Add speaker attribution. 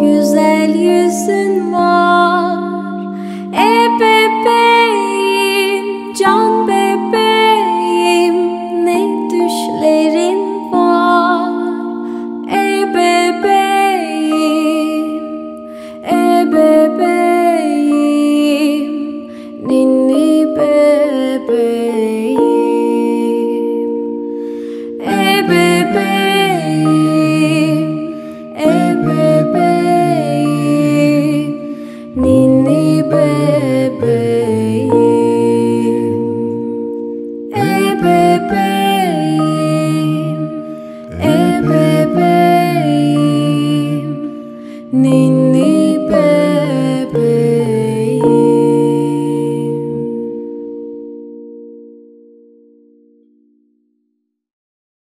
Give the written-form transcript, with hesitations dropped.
Speaker 1: güzel yüzün var. Bebeğim, can bebeğim, ne düşlerin var. Bebeğim, bebeğim, ninni bebeğim. Bebeğim, bebeğim, ninni bebeğim. Bebeğim, bebeğim, ninni.